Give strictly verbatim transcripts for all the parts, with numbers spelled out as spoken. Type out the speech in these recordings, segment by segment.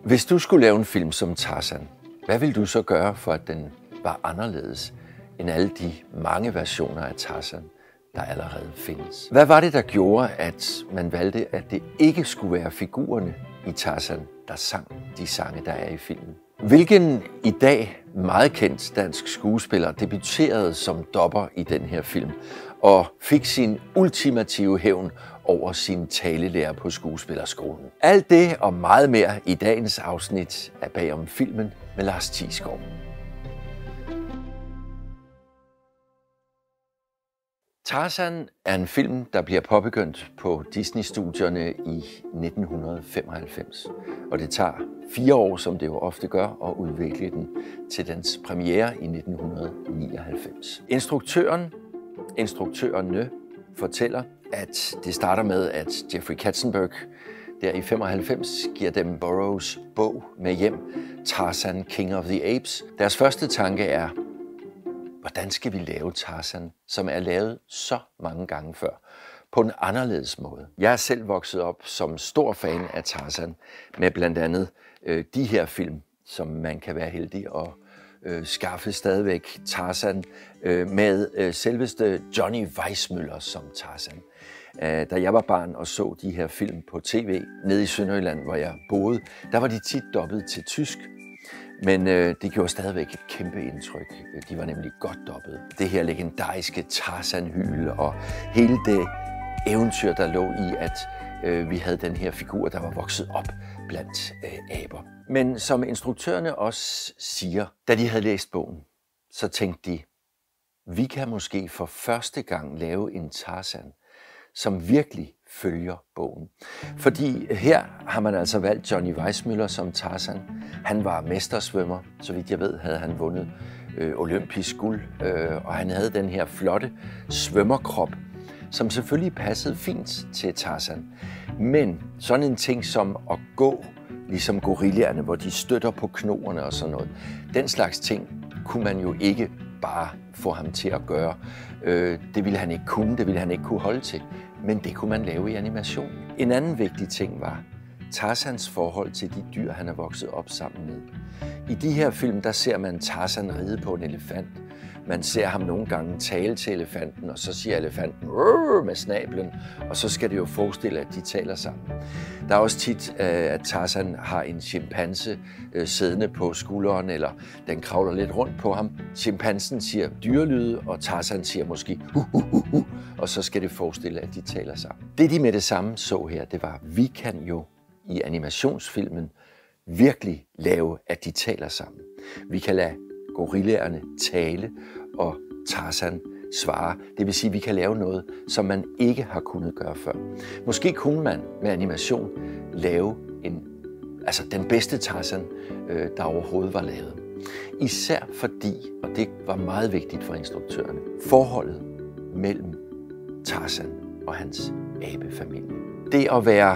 Hvis du skulle lave en film som Tarzan, hvad ville du så gøre, for at den var anderledes end alle de mange versioner af Tarzan, der allerede findes? Hvad var det, der gjorde, at man valgte, at det ikke skulle være figurerne i Tarzan, der sang de sange, der er i filmen? Hvilken i dag meget kendt dansk skuespiller debuterede som dopper i den her film og fik sin ultimative hævn over sin talelærer på skuespillerskolen? Alt det og meget mere i dagens afsnit af Bagom Filmen med Lars Thiesgaard. Tarzan er en film, der bliver påbegyndt på Disney-studierne i nitten femoghalvfems. Og det tager fire år, som det jo ofte gør, at udvikle den til dens premiere i nitten nioghalvfems. Instruktøren, instruktørerne fortæller, at det starter med, at Jeffrey Katzenberg der i femoghalvfems giver dem Burroughs bog med hjem, Tarzan, King of the Apes. Deres første tanke er, hvordan skal vi lave Tarzan, som er lavet så mange gange før, på en anderledes måde? Jeg er selv vokset op som stor fan af Tarzan, med blandt andet øh, de her film, som man kan være heldig at øh, skaffe stadigvæk. Tarzan øh, med øh, selveste Johnny Weissmuller som Tarzan. Øh, da jeg var barn og så de her film på tv nede i Sønderjylland, hvor jeg boede, der var de tit dobbet til tysk. Men øh, det gjorde stadigvæk et kæmpe indtryk. De var nemlig godt dobbet. Det her legendariske Tarzan-hyl og hele det eventyr, der lå i, at øh, vi havde den her figur, der var vokset op blandt øh, aber. Men som instruktørerne også siger, da de havde læst bogen, så tænkte de, vi kan måske for første gang lave en Tarzan, som virkelig følger bogen. Fordi her har man altså valgt Johnny Weissmuller som Tarzan. Han var mestersvømmer, så vidt jeg ved, havde han vundet øh, olympisk guld, øh, og han havde den her flotte svømmerkrop, som selvfølgelig passede fint til Tarzan. Men sådan en ting som at gå, ligesom gorillaerne, hvor de støtter på knoerne og sådan noget, den slags ting kunne man jo ikke bare få ham til at gøre. Øh, det ville han ikke kunne, det ville han ikke kunne holde til. Men det kunne man lave i animation. En anden vigtig ting var Tarzans forhold til de dyr, han er vokset op sammen med. I de her film, der ser man Tarzan ride på en elefant. Man ser ham nogle gange tale til elefanten, og så siger elefanten med snablen, og så skal det jo forestille, at de taler sammen. Der er også tit, at Tarzan har en chimpanse siddende på skulderen, eller den kravler lidt rundt på ham. Chimpansen siger dyrelyde, og Tarzan siger måske hu, hu, hu, hu, og så skal det forestille, at de taler sammen. Det de med det samme så her, det var, vi kan jo i animationsfilmen virkelig lave, at de taler sammen. Vi kan lade gorillaerne tale, og Tarzan svare. Det vil sige, at vi kan lave noget, som man ikke har kunnet gøre før. Måske kunne man med animation lave en, altså den bedste Tarzan, øh, der overhovedet var lavet. Især fordi, og det var meget vigtigt for instruktørerne, forholdet mellem Tarzan og hans abefamilie. Det at være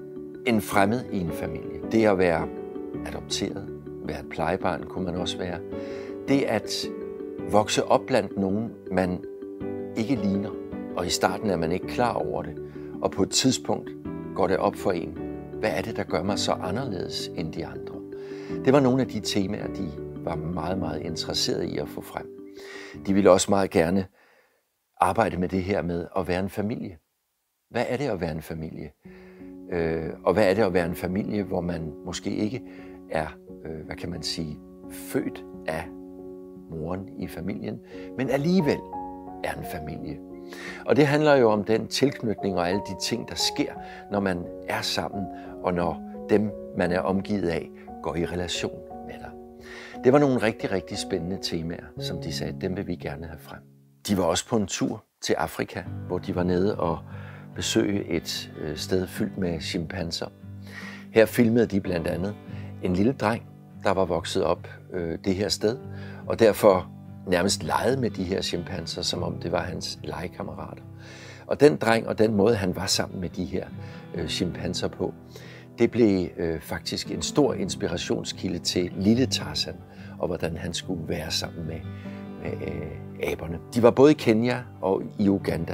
en fremmed i en familie, det at være adopteret, være et plejebarn kunne man også være, det at vokse op blandt nogen, man ikke ligner, og i starten er man ikke klar over det, og på et tidspunkt går det op for en, hvad er det, der gør mig så anderledes end de andre? Det var nogle af de temaer, de var meget, meget interesserede i at få frem. De ville også meget gerne arbejde med det her med at være en familie. Hvad er det at være en familie? Øh, og hvad er det at være en familie, hvor man måske ikke er, øh, hvad kan man sige, født af moren i familien, men alligevel er en familie. Og det handler jo om den tilknytning og alle de ting, der sker, når man er sammen, og når dem, man er omgivet af, går i relation med dig. Det var nogle rigtig, rigtig spændende temaer, som de sagde, dem vil vi gerne have frem. De var også på en tur til Afrika, hvor de var nede og besøge et sted fyldt med chimpanser. Her filmede de blandt andet en lille dreng, der var vokset op øh, det her sted, og derfor nærmest legede med de her chimpanser, som om det var hans legekammerater. Og den dreng og den måde, han var sammen med de her øh, chimpanser på, det blev øh, faktisk en stor inspirationskilde til lille Tarzan, og hvordan han skulle være sammen med, med øh, aberne. De var både i Kenya og i Uganda,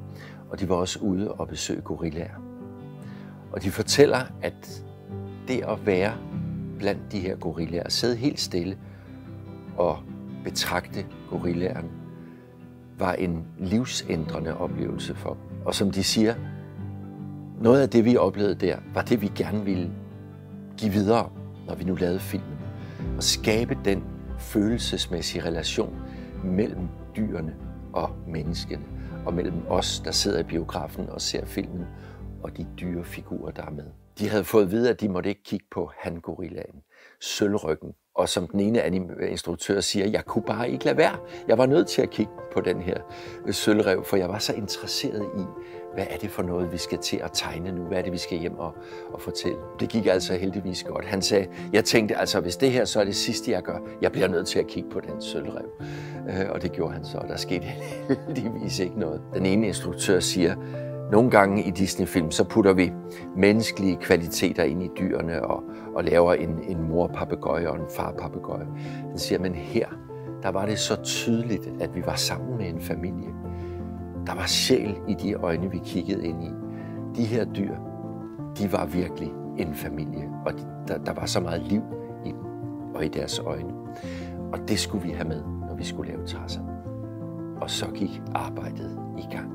og de var også ude og besøge gorillaer. Og de fortæller, at det at være blandt de her gorillaer, sidde helt stille og betragte gorillaerne, var en livsændrende oplevelse for dem. Og som de siger, noget af det, vi oplevede der, var det, vi gerne ville give videre, når vi nu lavede filmen. Og skabe den følelsesmæssige relation mellem dyrene og menneskene, og mellem os, der sidder i biografen og ser filmen, og de dyre figurer, der er med. De havde fået at vide, at de måtte ikke kigge på hangorillaen, sølvryggen. Og som den ene instruktør siger, jeg kunne bare ikke lade være. Jeg var nødt til at kigge på den her sølvrev, for jeg var så interesseret i, hvad er det for noget, vi skal til at tegne nu? Hvad er det, vi skal hjem og, og fortælle? Det gik altså heldigvis godt. Han sagde, jeg tænkte altså, hvis det her så er det sidste, jeg gør, jeg bliver nødt til at kigge på den sølvrev. Øh, og det gjorde han så, og der skete heldigvis ikke noget. Den ene instruktør siger, nogle gange i Disney-film, så putter vi menneskelige kvaliteter ind i dyrene og, og laver en, en mor-papegøje og en far-papegøje. Han siger, men her, der var det så tydeligt, at vi var sammen med en familie. Der var sjæl i de øjne, vi kiggede ind i. De her dyr, de var virkelig en familie, og de, der, der var så meget liv i dem og i deres øjne. Og det skulle vi have med, når vi skulle lave Tarzan. Og så gik arbejdet i gang.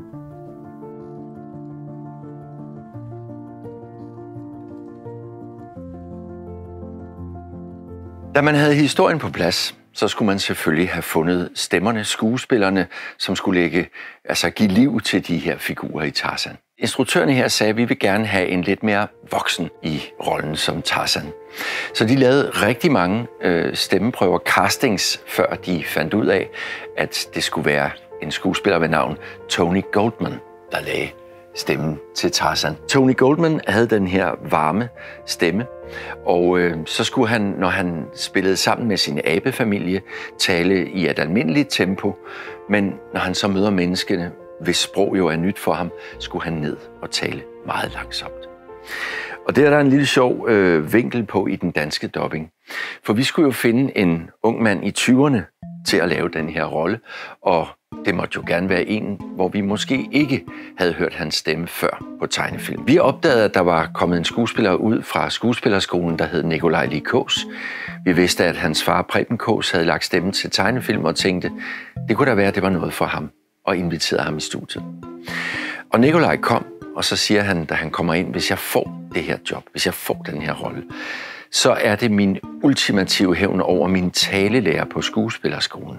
Da man havde historien på plads, så skulle man selvfølgelig have fundet stemmerne, skuespillerne, som skulle lægge, altså give liv til de her figurer i Tarzan. Instruktørerne her sagde, at vi vil gerne have en lidt mere voksen i rollen som Tarzan. Så de lavede rigtig mange øh, stemmeprøver, castings, før de fandt ud af, at det skulle være en skuespiller ved navn Tony Goldman, der lagde stemmen til Tarzan. Tony Goldman havde den her varme stemme, og øh, så skulle han, når han spillede sammen med sin abefamilie, tale i et almindeligt tempo, men når han så møder menneskene, hvis sprog jo er nyt for ham, skulle han ned og tale meget langsomt. Og det er der en lille sjov øh, vinkel på i den danske dubbing. For vi skulle jo finde en ung mand i tyverne til at lave den her rolle, og det måtte jo gerne være en, hvor vi måske ikke havde hørt hans stemme før på tegnefilm. Vi opdagede, at der var kommet en skuespiller ud fra skuespillerskolen, der hed Nikolaj Lie Kaas. Vi vidste, at hans far Preben Kaas havde lagt stemmen til tegnefilm og tænkte, det kunne da være, at det var noget for ham, og inviterede ham i studiet. Og Nikolaj kom, og så siger han, da han kommer ind, hvis jeg får det her job, hvis jeg får den her rolle, så er det min ultimative hævn over min talelærer på skuespillerskolen.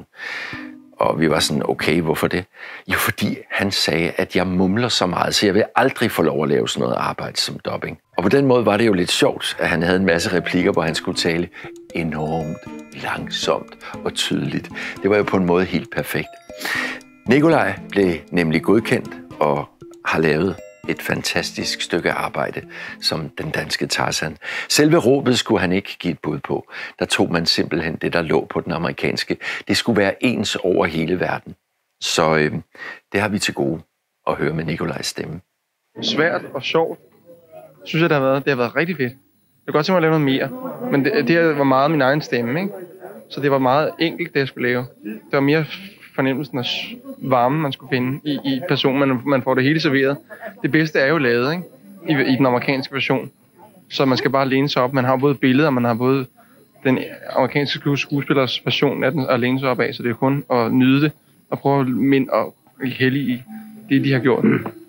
Og vi var sådan, okay, hvorfor det? Jo, fordi han sagde, at jeg mumler så meget, så jeg vil aldrig få lov at lave sådan noget arbejde som dubbing. Og på den måde var det jo lidt sjovt, at han havde en masse replikker, hvor han skulle tale enormt langsomt og tydeligt. Det var jo på en måde helt perfekt. Nikolaj blev nemlig godkendt og har lavet et fantastisk stykke arbejde som den danske Tarzan. Selve råbet skulle han ikke give et bud på. Der tog man simpelthen det, der lå på den amerikanske. Det skulle være ens over hele verden. Så øh, det har vi til gode at høre med Nikolajs stemme. Svært og sjovt, synes jeg, det har været. Det har været rigtig fedt. Jeg kunne godt tænke mig at lave noget mere. Men det, det var meget min egen stemme, ikke? Så det var meget enkelt, det jeg skulle lave. Det var mere fornemmelsen af varme, man skulle finde i, i personen. Man, man får det hele serveret. Det bedste er jo lavet, ikke? I, i den amerikanske version. Så man skal bare læne sig op. Man har både billeder, man har både den amerikanske skuespillers version af den at læne sig op af. Så det er kun at nyde det og prøve at minde og hellige i det, de har gjort.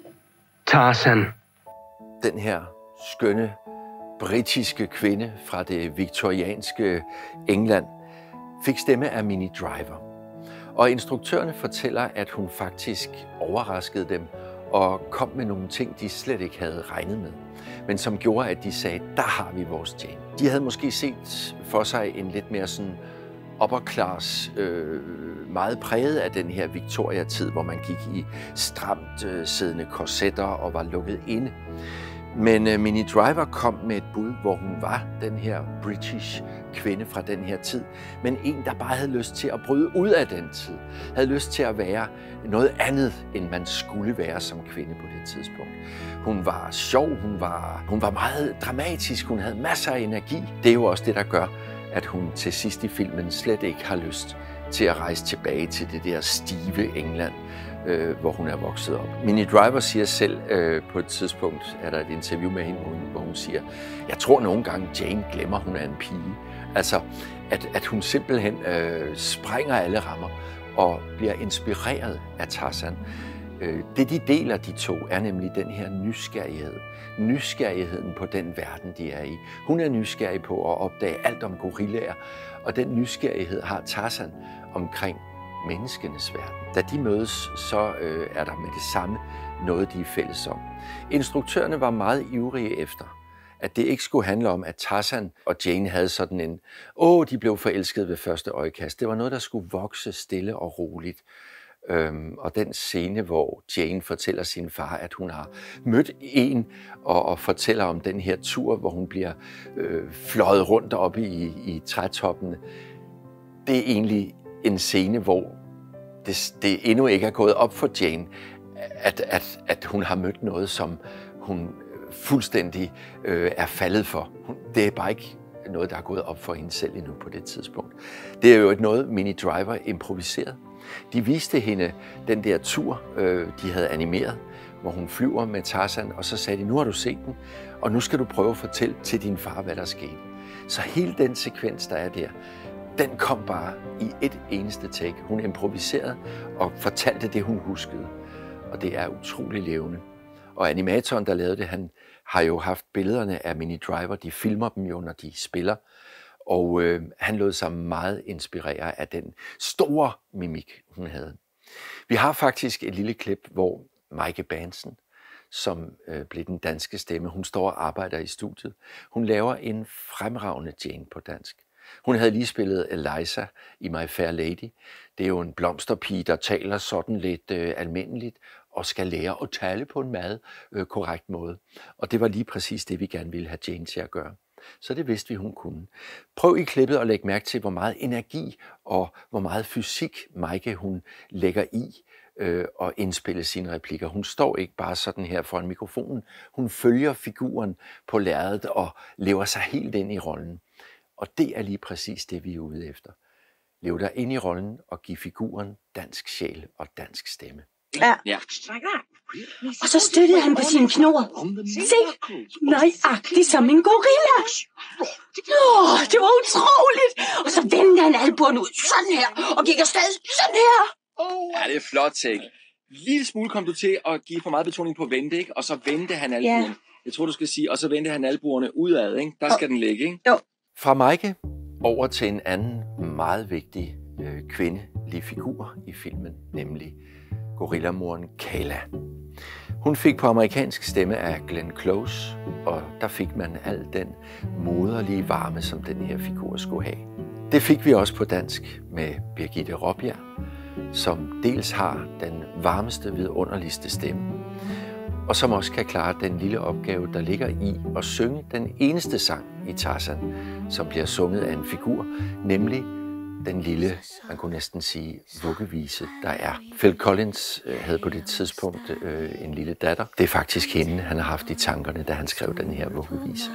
Tarzan. Den her skønne britiske kvinde fra det viktorianske England fik stemme af Minnie Driver. Og instruktørerne fortæller, at hun faktisk overraskede dem og kom med nogle ting, de slet ikke havde regnet med. Men som gjorde, at de sagde, der har vi vores Jane. De havde måske set for sig en lidt mere sådan upper class, øh, meget præget af den her Victoria-tid, hvor man gik i stramt øh, siddende korsetter og var lukket inde. Men uh, Minnie Driver kom med et bud, hvor hun var den her British kvinde fra den her tid, men en, der bare havde lyst til at bryde ud af den tid. Havde lyst til at være noget andet, end man skulle være som kvinde på det tidspunkt. Hun var sjov, hun var, hun var meget dramatisk, hun havde masser af energi. Det er jo også det, der gør, at hun til sidst i filmen slet ikke har lyst til at rejse tilbage til det der stive England, øh, hvor hun er vokset op. Minnie Driver siger selv øh, på et tidspunkt, er der et interview med hende, hvor hun siger, jeg tror nogle gange Jane glemmer, hun er en pige. Altså, at, at hun simpelthen øh, sprænger alle rammer og bliver inspireret af Tarzan. Det, de deler, de to, er nemlig den her nysgerrighed. Nysgerrigheden på den verden, de er i. Hun er nysgerrig på at opdage alt om gorillaer, og den nysgerrighed har Tarzan omkring menneskenes verden. Da de mødes, så øh, er der med det samme noget, de er fælles om. Instruktørerne var meget ivrige efter, at det ikke skulle handle om, at Tarzan og Jane havde sådan en, åh, de blev forelskede ved første øjekast. Det var noget, der skulle vokse stille og roligt. Øhm, og den scene, hvor Jane fortæller sin far, at hun har mødt en, og, og fortæller om den her tur, hvor hun bliver øh, fløjet rundt oppe i, i trætoppene, det er egentlig en scene, hvor det, det endnu ikke er gået op for Jane, at, at, at hun har mødt noget, som hun fuldstændig øh, er faldet for. Det er bare ikke noget, der er gået op for hende selv endnu på det tidspunkt. Det er jo et noget, Minnie Driver improviserede. De viste hende den der tur, øh, de havde animeret, hvor hun flyver med Tarzan, og så sagde de, nu har du set den, og nu skal du prøve at fortælle til din far, hvad der skete. Så hele den sekvens, der er der, den kom bare i et eneste take. Hun improviserede og fortalte det, hun huskede. Og det er utrolig levende. Og animatoren, der lavede det, han har jo haft billederne af Minnie Driver. De filmer dem jo, når de spiller. Og øh, han lod sig meget inspirere af den store mimik, hun havde. Vi har faktisk et lille klip, hvor Maike Bansen, som øh, blev den danske stemme, hun står og arbejder i studiet. Hun laver en fremragende Jane på dansk. Hun havde lige spillet Eliza i My Fair Lady. Det er jo en blomsterpige, der taler sådan lidt øh, almindeligt og skal lære at tale på en meget øh, korrekt måde. Og det var lige præcis det, vi gerne ville have Jane til at gøre. Så det vidste vi, hun kunne. Prøv i klippet at lægge mærke til, hvor meget energi og hvor meget fysik Maike hun lægger i øh, og indspille sine replikker. Hun står ikke bare sådan her foran mikrofonen. Hun følger figuren på lærredet og lever sig helt ind i rollen. Og det er lige præcis det, vi er ude efter. Lev dig ind i rollen og giv figuren dansk sjæl og dansk stemme. Ja. ja. Og så støttede han på sine knor. Se, nøjagtigt som en gorilla. Åh, det var utroligt. Og så vendte han albuen ud sådan her, og gik afsted sådan her. Ja, det er flot, ting. Lille smule kom du til at give for meget betoning på vente, ikke? Og så vendte han albuen. Ja. Jeg tror, du skal sige, og så vendte han albuerne udad, ikke? Der skal oh. den ligge, ikke? Jo. Fra Maike over til en anden meget vigtig øh, kvindelig figur i filmen, nemlig gorillamoren Kala. Hun fik på amerikansk stemme af Glenn Close, og der fik man al den moderlige varme, som den her figur skulle have. Det fik vi også på dansk med Birgitte Raabjerg, som dels har den varmeste, vidunderligste stemme, og som også kan klare den lille opgave, der ligger i at synge den eneste sang i Tarzan, som bliver sunget af en figur, nemlig den lille, man kunne næsten sige, vuggevise, der er. Phil Collins øh, havde på det tidspunkt øh, en lille datter. Det er faktisk hende, han har haft i tankerne, da han skrev den her vuggevise.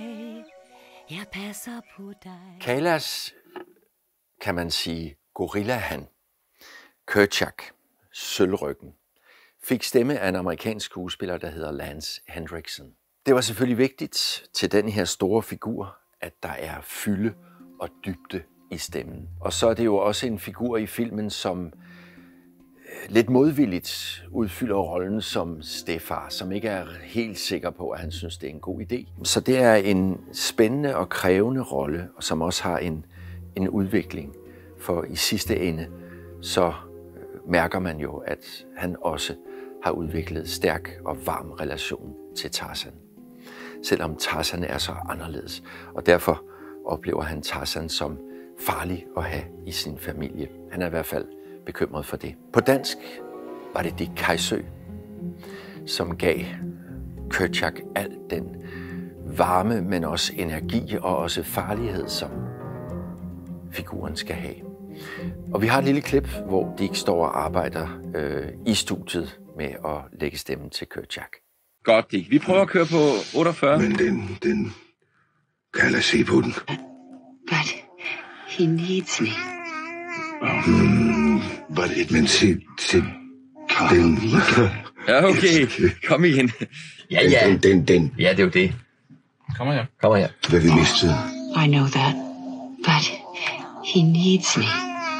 Kalas, kan man sige, gorillahan, Kerchak, sølvryggen, fik stemme af en amerikansk skuespiller, der hedder Lance Henriksen. Det var selvfølgelig vigtigt til den her store figur, at der er fylde og dybde i stemmen. Og så er det jo også en figur i filmen, som lidt modvilligt udfylder rollen som stedfar, som ikke er helt sikker på, at han synes, det er en god idé. Så det er en spændende og krævende rolle, og som også har en, en udvikling. For i sidste ende, så mærker man jo, at han også har udviklet stærk og varm relation til Tarzan. Selvom Tarzan er så anderledes, og derfor oplever han Tarzan som farlig at have i sin familie. Han er i hvert fald bekymret for det. På dansk var det Dick Kajsø, som gav Kerchak al den varme, men også energi og også farlighed, som figuren skal have. Og vi har et lille klip, hvor Dick står og arbejder øh, i studiet med at lægge stemmen til Kerchak. Godt, Dick. Vi prøver at køre på otteogfyrre. Men den, den... Kan jeg se på den? But he needs me. Mm, but it means it, it Den... Ja, okay. Kom igen. Ja, ja. Den, den, den. Ja, det er jo det. Kommer her. Kommer her. Hvad vi mistede. I know that. But he needs me.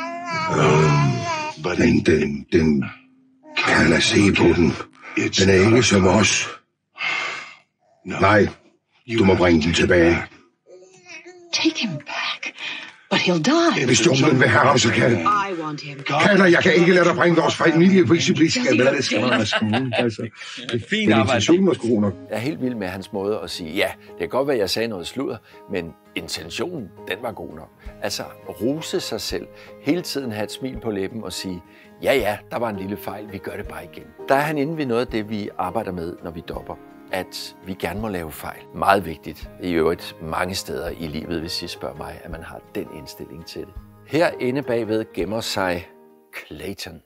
Den, den, den... Kan jeg se på den? Den er ikke som os. Nej, du må bringe den tilbage. Take him back. But he'll die. Hvis junglen vil have ham, så kan... I want him. Kalder, jeg kan ikke lade dig bringe vores familie på isiblis. Skal det skal man altså. Altså, Fint arbejde. Jeg Jeg er helt vild med hans måde at sige, ja, det kan godt være, at jeg sagde noget sludder, men intentionen, den var god nok. Altså, rose sig selv, hele tiden have et smil på læben og sige, ja, ja, der var en lille fejl, vi gør det bare igen. Der er han inde ved noget af det, vi arbejder med, når vi dopper, at vi gerne må lave fejl. Meget vigtigt, i øvrigt mange steder i livet, hvis I spørger mig, at man har den indstilling til det. Herinde bagved gemmer sig Clayton.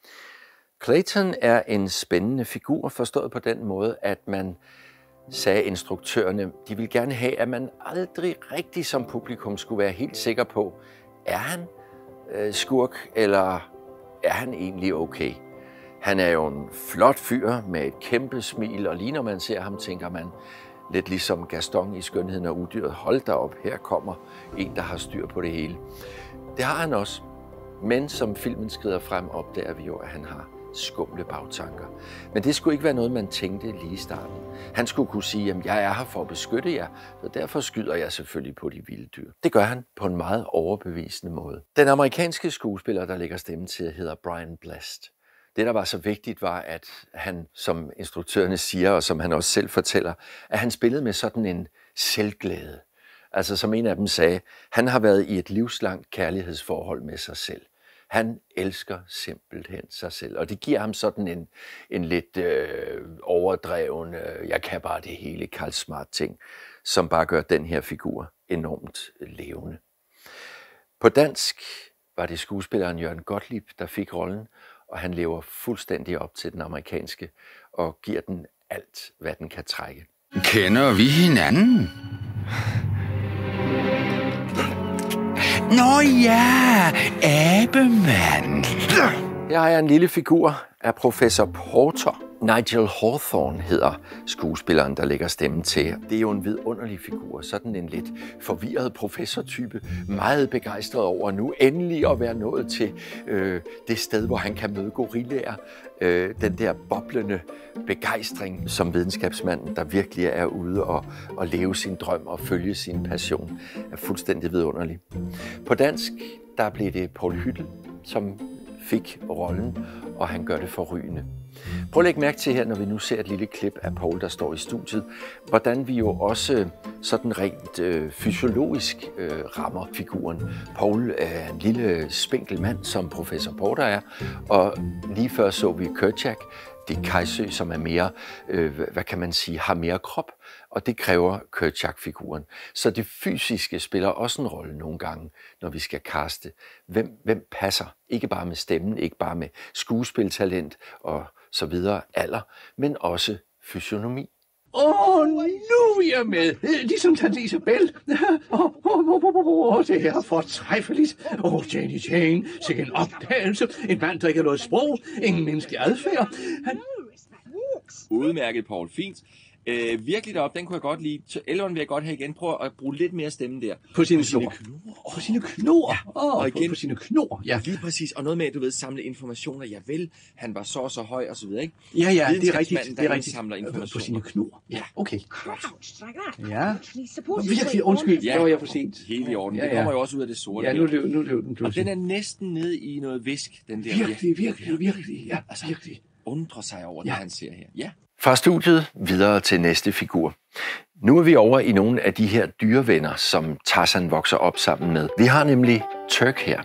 Clayton er en spændende figur, forstået på den måde, at man sagde instruktørerne, de ville gerne have, at man aldrig rigtig som publikum skulle være helt sikker på, er han øh, skurk, eller er han egentlig okay? Han er jo en flot fyr med et kæmpe smil, og lige når man ser ham, tænker man lidt ligesom Gaston i Skønheden og Udyret. Hold da op, her kommer en, der har styr på det hele. Det har han også, men som filmen skrider frem, opdager vi jo, at han har skumle bagtanker. Men det skulle ikke være noget, man tænkte lige i starten. Han skulle kunne sige, at jeg er her for at beskytte jer, så derfor skyder jeg selvfølgelig på de vilde dyr. Det gør han på en meget overbevisende måde. Den amerikanske skuespiller, der lægger stemme til, hedder Brian Blessed. Det, der var så vigtigt, var, at han, som instruktørerne siger, og som han også selv fortæller, at han spillede med sådan en selvglæde. Altså, som en af dem sagde, han har været i et livslangt kærlighedsforhold med sig selv. Han elsker simpelthen sig selv, og det giver ham sådan en, en lidt øh, overdreven, øh, jeg kan bare det hele, Karl Smart ting, som bare gør den her figur enormt levende. På dansk var det skuespilleren Jørgen Gottlieb, der fik rollen, og han lever fuldstændig op til den amerikanske og giver den alt, hvad den kan trække. Kender vi hinanden? Nå ja, abemand. Her har jeg en lille figur af professor Porter. Nigel Hawthorne hedder skuespilleren, der lægger stemmen til. Det er jo en vidunderlig figur, sådan en lidt forvirret professortype, meget begejstret over nu endelig at være nået til øh, det sted, hvor han kan møde gorillaer. Øh, den der boblende begejstring som videnskabsmanden, der virkelig er ude og, og leve sin drøm og følge sin passion, er fuldstændig vidunderlig. På dansk, der blev det Poul Hyttel, som fik rollen, og han gør det forrygende. Prøv at lægge mærke til her, når vi nu ser et lille klip af Poul, der står i studiet, hvordan vi jo også sådan rent øh, fysiologisk øh, rammer figuren. Poul er en lille spinkel mand, som professor Porter er, og lige før så vi Kerchak, det er Kajsø, som er mere, øh, hvad kan man sige, har mere krop, og det kræver Kerchak-figuren. Så det fysiske spiller også en rolle nogle gange, når vi skal kaste. Hvem, hvem passer? Ikke bare med stemmen, ikke bare med skuespiltalent og så videre, alder, men også fysionomi. Åh, oh, nu er jeg med. Ligesom tante Isabel. Åh, oh, oh, oh, oh, oh, det er fortræffeligt. Åh, oh, Janie Jane, sikke en opdagelse. En mand, der ikke har noget sprog, ingen menneskelig adfærd. Han... Udmærket, Poul. Fint. Øh, virkelig derop, den kunne jeg godt lide. Elleren vil jeg godt have igen. Prøv at bruge lidt mere stemme der. På sine, på sine knor. På sine knor. Ja. Oh, og igen, på, på sine knor. Ja. Lige præcis. Og noget med, at du ved, samle informationer. Ja vel, han var så og så høj og så videre, ikke? Ja, ja, det er rigtigt. Det er rigtigt. Samler informationer. På sine knor. Ja, okay. Ja. Virkelig, Virkelig, undskyld. Ja, der var jeg for sent. Helt i orden. Ja, ja. Det kommer jo også ud af det sorte. Ja, nu løb, nu løb den. Og den er næsten nede i noget væsk, den der. Virkelig, virkelig, virkelig. Ja, altså virkelig. Undrer sig over det, ja. Han ser her. Ja. Fra studiet videre til næste figur. Nu er vi over i nogle af de her dyrevenner, som Tarzan vokser op sammen med. Vi har nemlig Turk her.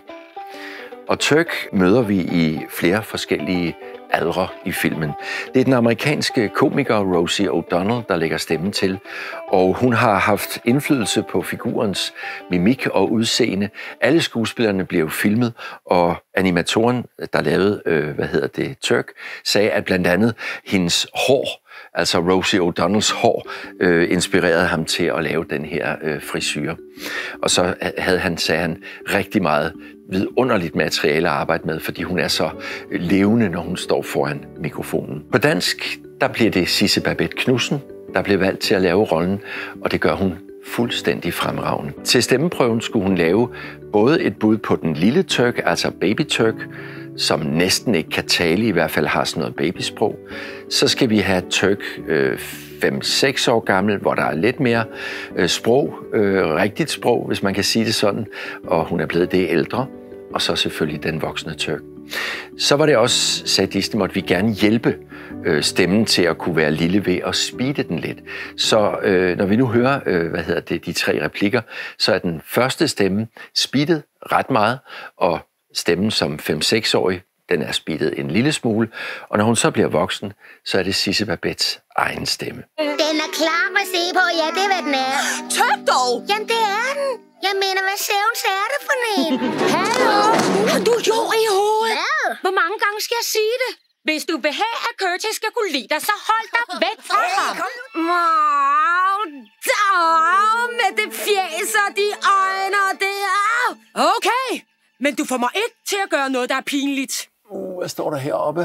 Og Turk møder vi i flere forskellige aldre i filmen. Det er den amerikanske komiker Rosie O'Donnell, der lægger stemmen til, og hun har haft indflydelse på figurens mimik og udseende. Alle skuespillerne blev filmet, og animatoren, der lavede, øh, hvad hedder det, Turk, sagde, at blandt andet hendes hår altså Rosie O'Donnells hår, øh, inspirerede ham til at lave den her øh, frisyre. Og så havde han, sagde han, rigtig meget vidunderligt materiale at arbejde med, fordi hun er så levende, når hun står foran mikrofonen. På dansk, der bliver det Sisse Babett Knudsen, der blev valgt til at lave rollen, og det gør hun fuldstændig fremragende. Til stemmeprøven skulle hun lave både et bud på den lille Turk, altså Baby Turk, som næsten ikke kan tale, i hvert fald har sådan noget babysprog. Så skal vi have Turk øh, fem seks år gammel, hvor der er lidt mere øh, sprog, øh, rigtigt sprog, hvis man kan sige det sådan, og hun er blevet det ældre, og så selvfølgelig den voksne Turk. Så var det også, sagde Disney, måtte vi gerne hjælpe øh, stemmen til at kunne være lille ved at speede den lidt. Så øh, når vi nu hører, øh, hvad hedder det, de tre replikker, så er den første stemme speedet ret meget, og stemmen som fem seks årig, den er speedet en lille smule, og når hun så bliver voksen, så er det Sisse Babetts egen stemme. Den er klar at se på, ja, det er, hvad den er. Tøk dog! Jamen, det er den. Jeg mener, hvad sævns er det for en? Hallo? Har du jord i hovedet? Hvad? Hvor mange gange skal jeg sige det? Hvis du vil have, at Curtis skal kunne lide dig, så hold dig væk fra ham. Wow, dag med det fjæs og de øjne og det er. Okay, men du får mig ikke til at gøre noget, der er pinligt. Uh, hvad står der heroppe?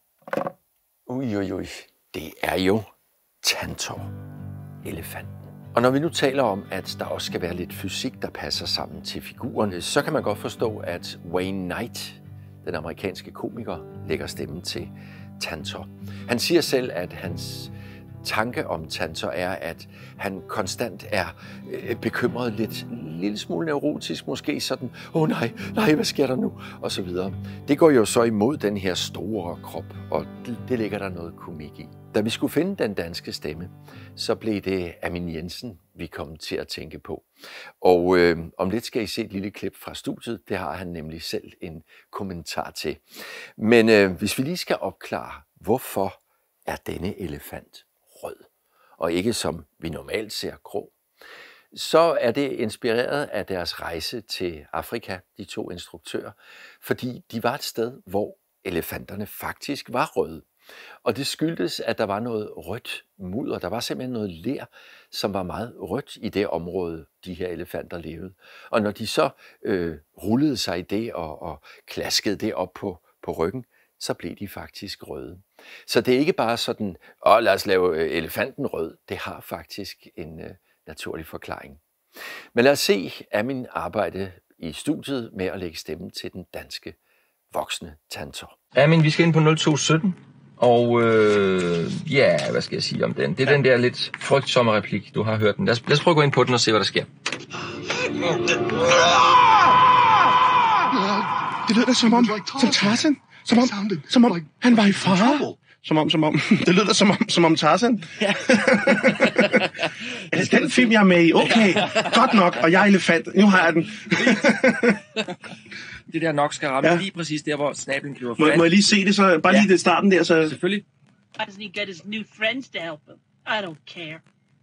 Ui, ui, ui. Det er jo Tantor, elefanten. Og når vi nu taler om, at der også skal være lidt fysik, der passer sammen til figurerne, så kan man godt forstå, at Wayne Knight, den amerikanske komiker, lægger stemmen til Tantor. Han siger selv, at hans tanke om Tantor er, at han konstant er øh, bekymret, lidt en lille smule neurotisk, måske sådan, åh oh, nej, nej, hvad sker der nu? Og så videre. Det går jo så imod den her store krop, og det, det ligger der noget komik i. Da vi skulle finde den danske stemme, så blev det Amin Jensen, vi kom til at tænke på. Og øh, om lidt skal I se et lille klip fra studiet, det har han nemlig selv en kommentar til. Men øh, hvis vi lige skal opklare, hvorfor er denne elefant rød, og ikke som vi normalt ser grå, så er det inspireret af deres rejse til Afrika, de to instruktører, fordi de var et sted, hvor elefanterne faktisk var røde. Og det skyldtes, at der var noget rødt mudder. Der var simpelthen noget ler, som var meget rødt i det område, de her elefanter levede. Og når de så øh, rullede sig i det og, og klaskede det op på, på ryggen, så blev de faktisk røde. Så det er ikke bare sådan, åh, lad os lave elefanten rød. Det har faktisk en øh, naturlig forklaring. Men lad os se Amin arbejde i studiet med at lægge stemmen til den danske voksne Tantor. Amin, vi skal ind på nul to sytten. Og øh, ja, hvad skal jeg sige om den? Det er den der lidt frygtsomme replik, du har hørt den. Lad os, lad os prøve at gå ind på den og se, hvad der sker. Det lyder da som om, som Tarzan. Som om, som om han var i fare. Som om, som om. Det lyder som om, som om Tarzan. Ja. Er det den film, jeg er med i? Okay, godt nok. Og jeg er elefant. Nu har jeg den. Det der nok skal ramme ja. Lige præcis der, hvor snablen bliver fat. Må, må jeg lige se det så? Bare ja. Lige det starten der, så... Selvfølgelig. Why doesn't he get his new friends to help him? I don't care.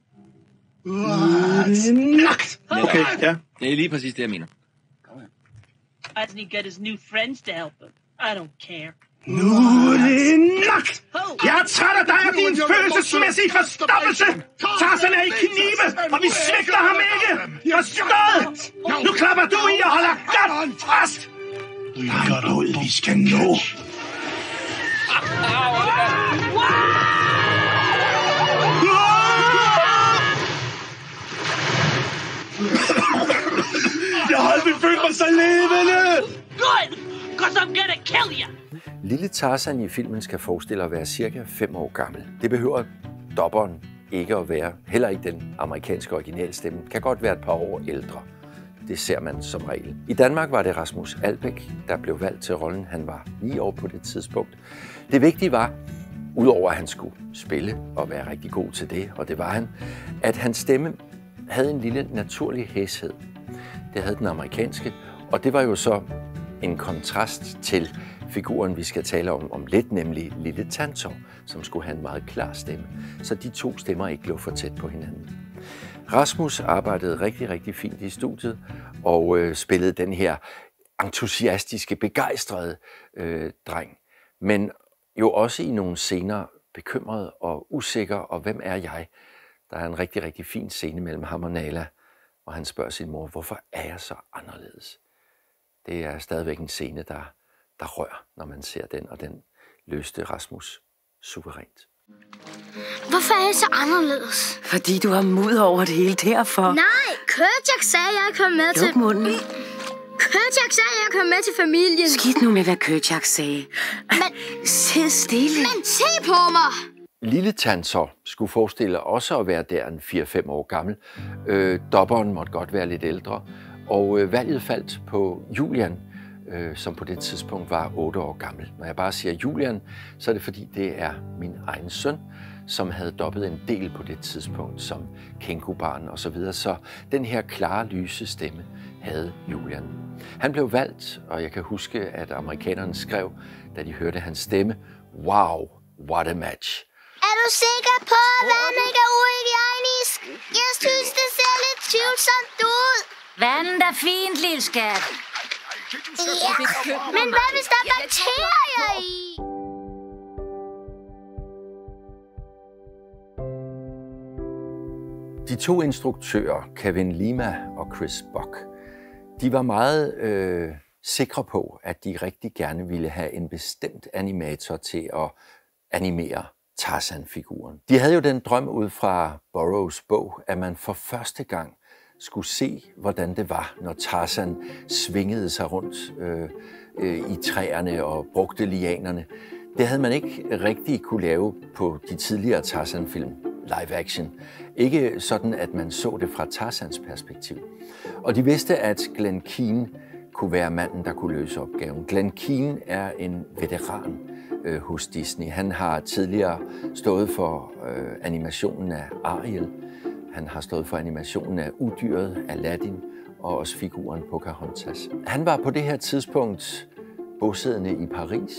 What? Okay, ja. Det er lige præcis det, jeg mener. Why doesn't he get his new friends to help him? I don't care. Nu er det nok! Jeg er træt af dig og din følelsesmæssige forstoppelse! Tarzan er i knibe, og vi svigter ham ikke! Forstået! Nu klapper du i og holder godt fast! Der er noget, vi skal nå. Jeg har aldrig følt mig så levende! Good! Because I'm gonna kill you! Lille Tarzan i filmen skal forestille at være cirka fem år gammel. Det behøver dobberen ikke at være. Heller ikke den amerikanske originalstemme. Kan godt være et par år ældre. Det ser man som regel. I Danmark var det Rasmus Albeck, der blev valgt til rollen. Han var ni år på det tidspunkt. Det vigtige var, udover at han skulle spille og være rigtig god til det, og det var han, at hans stemme havde en lille naturlig hæshed. Det havde den amerikanske, og det var jo så en kontrast til figuren, vi skal tale om om lidt, nemlig Lille Tantor, som skulle have en meget klar stemme, så de to stemmer ikke lå for tæt på hinanden. Rasmus arbejdede rigtig, rigtig fint i studiet og øh, spillede den her entusiastiske, begejstrede øh, dreng, men jo også i nogle scener bekymret og usikker, og hvem er jeg? Der er en rigtig, rigtig fin scene mellem ham og Nala, og han spørger sin mor, hvorfor er jeg så anderledes? Det er stadigvæk en scene, der, der rører, når man ser den, og den løste Rasmus suverænt. Hvorfor er jeg så anderledes? Fordi du har mud over det hele derfor. Nej, Kerchak sagde, at jeg kom med Luk til... Luk munden. Kerchak sagde, at jeg kom med til familien. Skidt nu med, hvad Kerchak sagde. Men... Sid stille. Men se på mig! Lille Tantor skulle forestille også at være der en fire fem år gammel. Øh, dobberen måtte godt være lidt ældre, og øh, valget faldt på Julian, øh, som på det tidspunkt var otte år gammel. Når jeg bare siger Julian, så er det fordi, det er min egen søn, som havde dobbet en del på det tidspunkt som kængubarn og så videre. Så den her klare, lyse stemme havde Julian. Han blev valgt, og jeg kan huske, at amerikanerne skrev, da de hørte hans stemme, wow, what a match. Er du sikker på, at vandet ikke er uhygienisk? Jeg synes, det ser lidt tvivlsomt ud. Vandet er fint, lille skat. Ja, men hvad hvis der er bakterier i? De to instruktører, Kevin Lima og Chris Buck, de var meget øh, sikre på, at de rigtig gerne ville have en bestemt animator til at animere Tarzan-figuren. De havde jo den drøm ud fra Burroughs bog, at man for første gang skulle se, hvordan det var, når Tarzan svingede sig rundt øh, øh, i træerne og brugte lianerne. Det havde man ikke rigtig kunne lave på de tidligere Tarzan-film, live action. Ikke sådan, at man så det fra Tarzans perspektiv. Og de vidste, at Glenn Keane kunne være manden, der kunne løse opgaven. Glenn Keane er en veteran øh, hos Disney. Han har tidligere stået for øh, animationen af Ariel. Han har stået for animationen af Udyret, Aladdin og også figuren Pocahontas. Han var på det her tidspunkt bosiddende i Paris,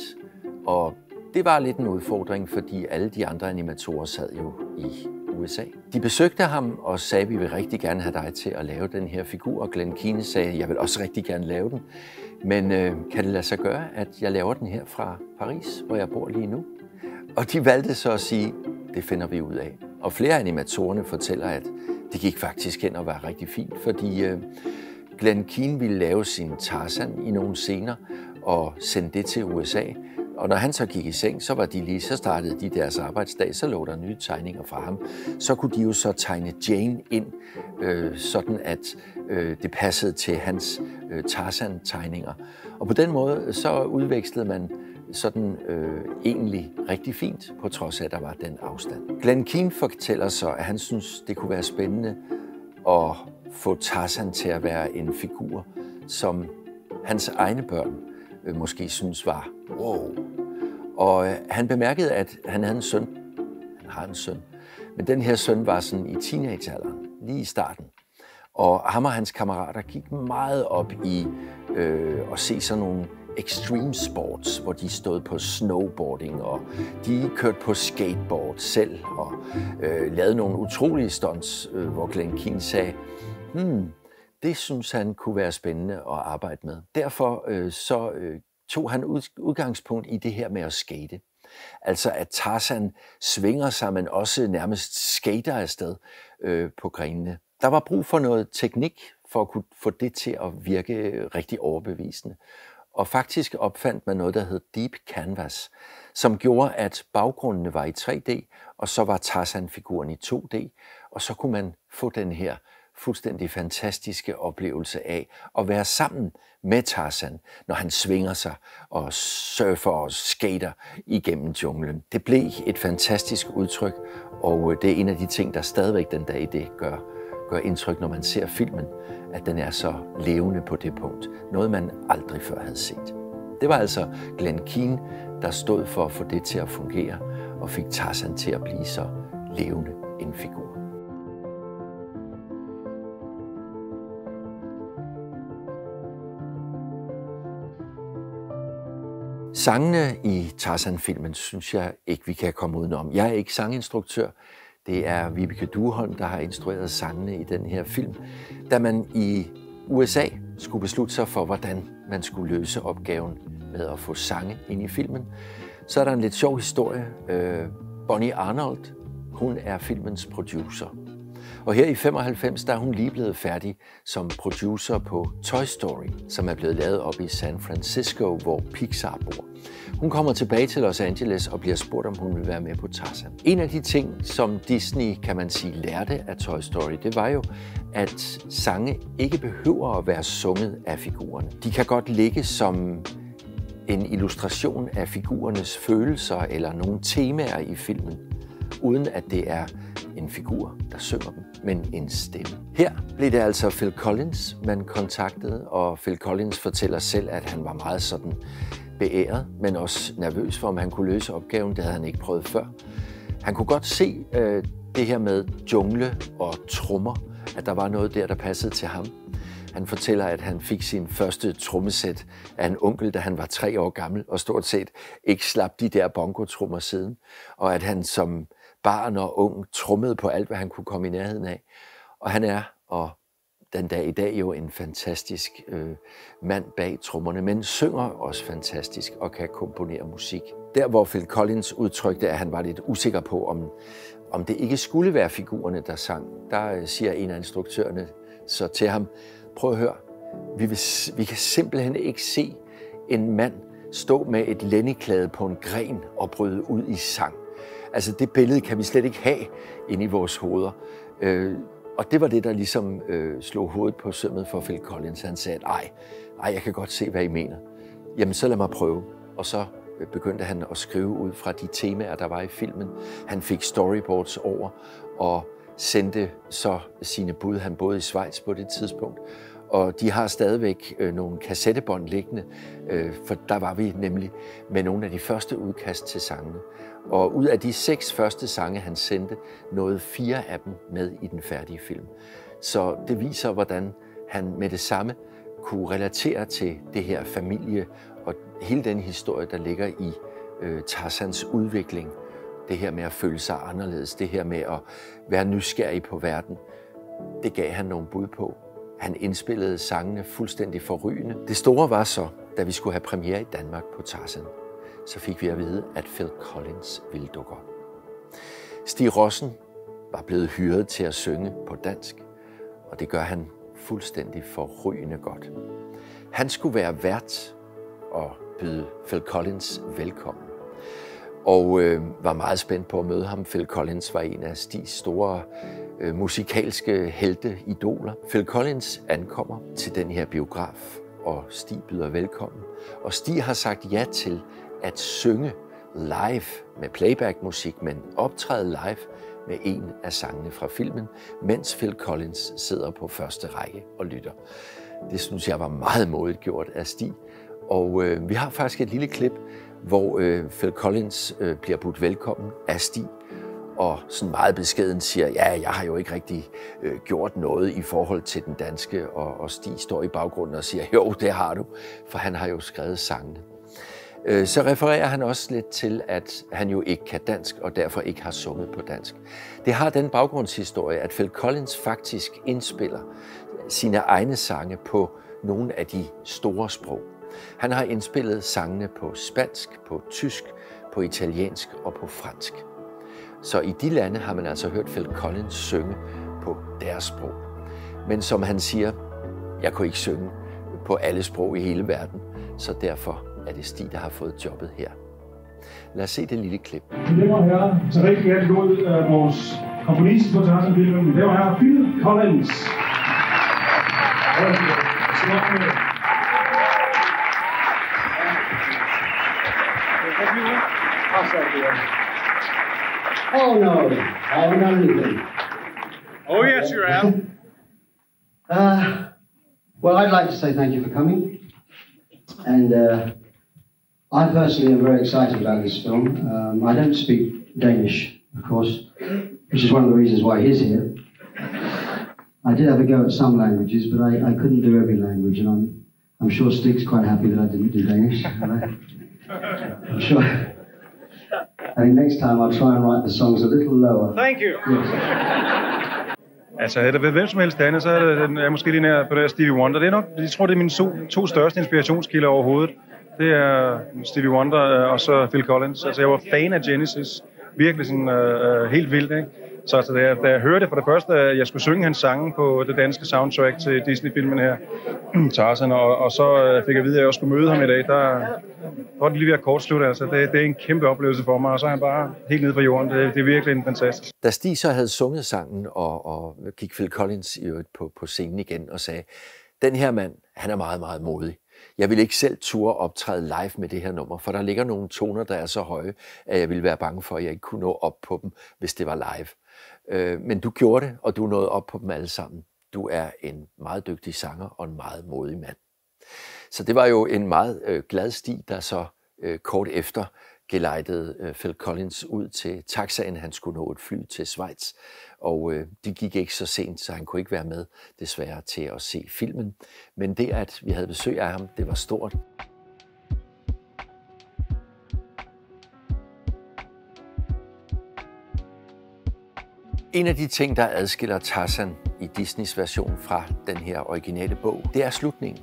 og det var lidt en udfordring, fordi alle de andre animatorer sad jo i U S A. De besøgte ham og sagde, vi vil rigtig gerne have dig til at lave den her figur. Og Glenn Keane sagde, jeg vil også rigtig gerne lave den. Men øh, kan det lade sig gøre, at jeg laver den her fra Paris, hvor jeg bor lige nu? Og de valgte så at sige, det finder vi ud af. Og flere af animatorerne fortæller, at det gik faktisk hen og var rigtig fint, fordi øh, Glenn Keane ville lave sin Tarzan i nogle scener og sende det til U S A. Og når han så gik i seng, så var de lige, så startede de deres arbejdsdag, så lå der nye tegninger fra ham. Så kunne de jo så tegne Jane ind, øh, sådan at øh, det passede til hans øh, Tarzan-tegninger. Og på den måde så udvekslede man sådan øh, egentlig rigtig fint, på trods af, at der var den afstand. Glenn Keane fortæller så, at han synes, det kunne være spændende at få Tarzan til at være en figur, som hans egne børn øh, måske synes var wow. Og øh, han bemærkede, at han havde en søn. Han har en søn. Men den her søn var sådan i teenagealderen, lige i starten. Og ham og hans kammerater gik meget op i øh, at se sådan nogle extreme sports, hvor de stod på snowboarding, og de kørte på skateboard selv, og øh, lavede nogle utrolige stunts, øh, hvor Glenn Keane sagde, hmm, det synes han kunne være spændende at arbejde med. Derfor øh, så øh, tog han udgangspunkt i det her med at skate. Altså at Tarzan svinger sig, men også nærmest skater afsted øh, på grenene. Der var brug for noget teknik for at kunne få det til at virke rigtig overbevisende. Og faktisk opfandt man noget, der hed Deep Canvas, som gjorde, at baggrundene var i tre D, og så var Tarzan-figuren i to D, og så kunne man få den her fuldstændig fantastiske oplevelse af at være sammen med Tarzan, når han svinger sig og surfer og skater igennem junglen. Det blev et fantastisk udtryk, og det er en af de ting, der stadigvæk den dag i det gør, gør indtryk, når man ser filmen, at den er så levende på det punkt. Noget, man aldrig før havde set. Det var altså Glenn Keane, der stod for at få det til at fungere, og fik Tarzan til at blive så levende en figur. Sangene i Tarzan-filmen synes jeg ikke, vi kan komme udenom. Jeg er ikke sanginstruktør. Det er Vibeke Dueholm, der har instrueret sangene i den her film. Da man i U S A skulle beslutte sig for, hvordan man skulle løse opgaven med at få sange ind i filmen, så er der en lidt sjov historie. Bonnie Arnold, hun er filmens producer. Og her i femoghalvfems, der er hun lige blevet færdig som producer på Toy Story, som er blevet lavet op i San Francisco, hvor Pixar bor. Hun kommer tilbage til Los Angeles og bliver spurgt, om hun vil være med på Tarzan. En af de ting, som Disney, kan man sige, lærte af Toy Story, det var jo, at sange ikke behøver at være sunget af figurerne. De kan godt ligge som en illustration af figurernes følelser eller nogle temaer i filmen, uden at det er en figur, der synger dem, men en stemme. Her blev det altså Phil Collins, man kontaktede, og Phil Collins fortæller selv, at han var meget sådan beæret, men også nervøs for, om han kunne løse opgaven. Det havde han ikke prøvet før. Han kunne godt se øh, det her med jungle og trommer, at der var noget der, der passede til ham. Han fortæller, at han fik sin første trommesæt af en onkel, da han var tre år gammel, og stort set ikke slap de der bongotrommer siden. Og at han som barn og ung trommede på alt, hvad han kunne komme i nærheden af. Og han er, og den dag i dag, jo en fantastisk øh, mand bag trommerne, men synger også fantastisk og kan komponere musik. Der, hvor Phil Collins udtrykte, at han var lidt usikker på, om, om det ikke skulle være figurerne, der sang, der øh, siger en af instruktørerne så til ham, prøv at høre, vi, vil, vi kan simpelthen ikke se en mand stå med et lændeklæde på en gren og bryde ud i sang. Altså det billede kan vi slet ikke have inde i vores hoveder. Øh, og det var det, der ligesom øh, slog hovedet på sømmet for Phil Collins. Han sagde, ej, ej, jeg kan godt se, hvad I mener. Jamen så lad mig prøve. Og så begyndte han at skrive ud fra de temaer, der var i filmen. Han fik storyboards over og sendte så sine bud. Han boede i Schweiz på det tidspunkt. Og de har stadigvæk øh, nogle kassettebånd liggende, øh, for der var vi nemlig med nogle af de første udkast til sangene. Og ud af de seks første sange, han sendte, nåede fire af dem med i den færdige film. Så det viser, hvordan han med det samme kunne relatere til det her familie og hele den historie, der ligger i øh, Tarzans udvikling. Det her med at føle sig anderledes, det her med at være nysgerrig på verden, det gav han nogle bud på. Han indspillede sangene fuldstændig forrygende. Det store var så, da vi skulle have premiere i Danmark på Tarzan, så fik vi at vide, at Phil Collins ville dukke op. Stig Rossen var blevet hyret til at synge på dansk, og det gør han fuldstændig forrygende godt. Han skulle være vært og byde Phil Collins velkommen, og øh, var meget spændt på at møde ham. Phil Collins var en af Stigs store øh, musikalske helte, idoler. Phil Collins ankommer til den her biograf, og Stig byder velkommen. Og Stig har sagt ja til at synge live med playback-musik, men optræde live med en af sangene fra filmen, mens Phil Collins sidder på første række og lytter. Det synes jeg var meget modigt gjort af Stig. Og øh, vi har faktisk et lille klip, hvor øh, Phil Collins øh, bliver budt velkommen af Stig, og sådan meget beskeden siger, ja, jeg har jo ikke rigtig øh, gjort noget i forhold til den danske, og, og Stig står i baggrunden og siger, jo, det har du, for han har jo skrevet sangene. Øh, så refererer han også lidt til, at han jo ikke kan dansk, og derfor ikke har sunget på dansk. Det har den baggrundshistorie, at Phil Collins faktisk indspiller sine egne sange på nogle af de store sprog. Han har indspillet sangene på spansk, på tysk, på italiensk og på fransk. Så i de lande har man altså hørt Phil Collins synge på deres sprog. Men som han siger, jeg kunne ikke synge på alle sprog i hele verden, så derfor er det Stig, der har fået jobbet her. Lad os se det lille klip. Det var her, så rigtig hjertelig god af vores komponist på Tarzan-filmen. Det var her, Phil Collins. Oh no, I haven't done anything. Oh yes, you have. Uh, well, I'd like to say thank you for coming. And uh, I personally am very excited about this film. Um, I don't speak Danish, of course, which is one of the reasons why he's here. I did have a go at some languages, but I, I couldn't do every language, and I'm, I'm sure Stig's quite happy that I didn't do Danish. I'm sure. I think next time I'll try and write the songs a little lower. Thank you. Yes. Altså, er der ved hvem som helst andet, så er det er måske lige nær på det Stevie Wonder. Det er nok, jeg tror, det er mine to, to største inspirationskilder overhovedet. Det er Stevie Wonder og så Phil Collins. Altså, jeg var fan af Genesis virkelig sådan, øh, helt vildt, ikke? Så altså, da, jeg, da jeg hørte for det første, at jeg skulle synge hans sange på det danske soundtrack til Disney-filmen her, Tarzan, og, og så fik jeg at vide, at jeg også skulle møde ham i dag, der var det lige ved at kortslutte. Altså, det, det er en kæmpe oplevelse for mig, og så er han bare helt nede på jorden. Det, det er virkelig en fantastisk. Da Stig så havde sunget sangen, og, og gik Phil Collins i øvrigt på, på scenen igen og sagde, den her mand, han er meget, meget modig. Jeg vil ikke selv turde optræde live med det her nummer, for der ligger nogle toner, der er så høje, at jeg ville være bange for, at jeg ikke kunne nå op på dem, hvis det var live. Men du gjorde det, og du nåede op på dem alle sammen. Du er en meget dygtig sanger og en meget modig mand. Så det var jo en meget øh, glad Stig, der så øh, kort efter gelejtede øh, Phil Collins ud til taxaen. Han skulle nå et fly til Schweiz, og øh, de gik ikke så sent, så han kunne ikke være med desværre til at se filmen. Men det, at vi havde besøg af ham, det var stort. En af de ting, der adskiller Tarzan i Disneys version fra den her originale bog, det er slutningen.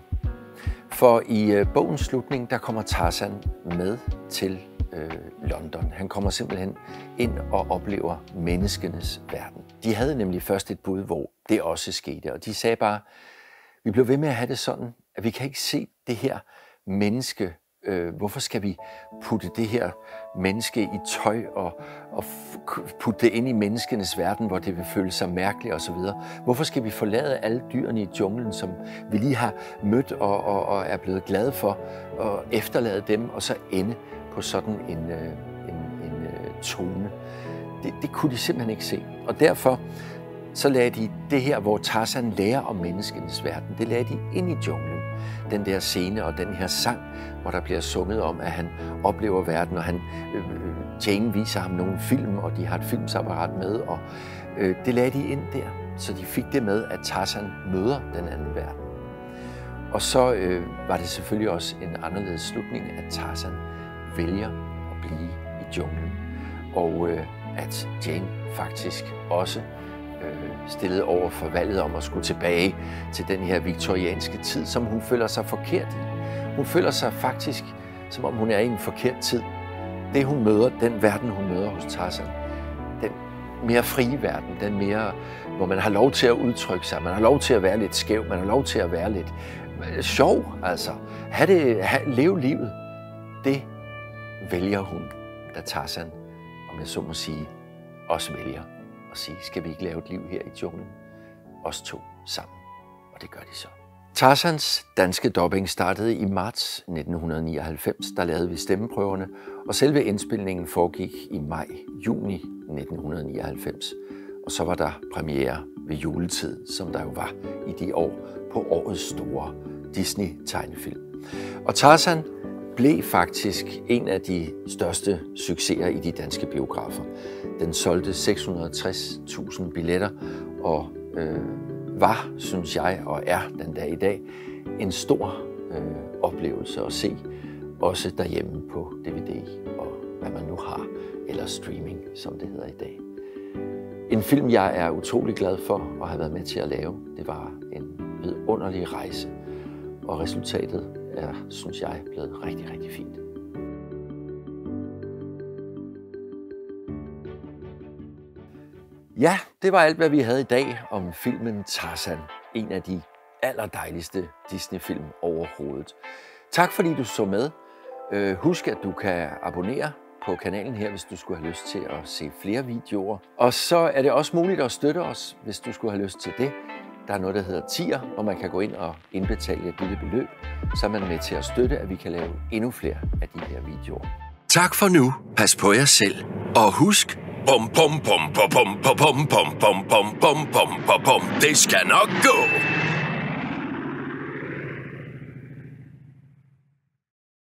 For i øh, bogens slutning, der kommer Tarzan med til øh, London. Han kommer simpelthen ind og oplever menneskenes verden. De havde nemlig først et bud, hvor det også skete, og de sagde bare, vi blev ved med at have det sådan, at vi kan ikke se det her menneske. Øh, hvorfor skal vi putte det her menneske i tøj og, og putte det ind i menneskenes verden, hvor det vil føle sig mærkeligt osv.? Hvorfor skal vi forlade alle dyrene i junglen, som vi lige har mødt og, og, og er blevet glade for, og efterlade dem og så ende på sådan en, en, en tone? Det, det kunne de simpelthen ikke se. Og derfor så lagde de det her, hvor Tarzan lærer om menneskenes verden, det lagde de ind i junglen. Den der scene og den her sang, hvor der bliver sunget om, at han oplever verden, og han, øh, Jane viser ham nogle film, og de har et filmsapparat med, og øh, det lagde de ind der, så de fik det med, at Tarzan møder den anden verden. Og så øh, var det selvfølgelig også en anderledes slutning, at Tarzan vælger at blive i junglen, og øh, at Jane faktisk også stillet over for valget om at skulle tilbage til den her viktorianske tid, som hun føler sig forkert i. Hun føler sig faktisk, som om hun er i en forkert tid. Det hun møder, den verden hun møder hos Tarzan, den mere frie verden, den mere, hvor man har lov til at udtrykke sig, man har lov til at være lidt skæv, man har lov til at være lidt sjov, altså. Ha det, ha, leve livet, det vælger hun, da Tarzan, om jeg så må sige, også vælger og sige, skal vi ikke lave et liv her i junglen? Os to sammen. Og det gør de så. Tarzans danske dubbing startede i marts nitten nioghalvfems. Der lavede vi stemmeprøverne, og selve indspilningen foregik i maj-juni nitten nioghalvfems. Og så var der premiere ved juletid, som der jo var i de år på årets store Disney-tegnefilm. Og Tarzan blev faktisk en af de største succeser i de danske biografer. Den solgte seks hundrede og tres tusind billetter og øh, var, synes jeg, og er den dag i dag, en stor øh, oplevelse at se, også derhjemme på D V D og hvad man nu har, eller streaming, som det hedder i dag. En film, jeg er utrolig glad for at have været med til at lave. Det var en vidunderlig rejse, og resultatet er, synes jeg, blevet rigtig, rigtig fint. Ja, det var alt, hvad vi havde i dag om filmen Tarzan. En af de allerdejligste Disney-film overhovedet. Tak fordi du så med. Husk, at du kan abonnere på kanalen her, hvis du skulle have lyst til at se flere videoer. Og så er det også muligt at støtte os, hvis du skulle have lyst til det. Der er noget, der hedder tier, hvor man kan gå ind og indbetale et lille beløb. Så er man med til at støtte, at vi kan lave endnu flere af de her videoer. Tak for nu. Pas på jer selv. Og husk, bum bum bum bum bum bum bum bum bum bum bum bum bum. Det skal nok gå.